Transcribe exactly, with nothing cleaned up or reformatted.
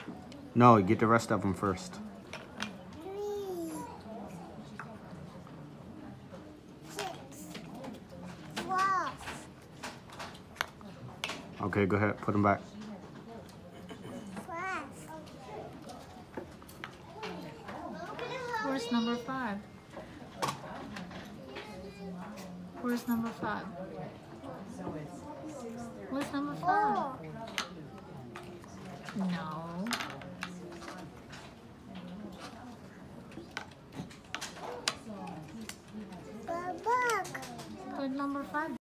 No, get the rest of them first. Three, six, twelve. Okay, go ahead. Put them back. Five. Where's number five? Where's number five? Where's number five? Four. No. Babak. Put number five.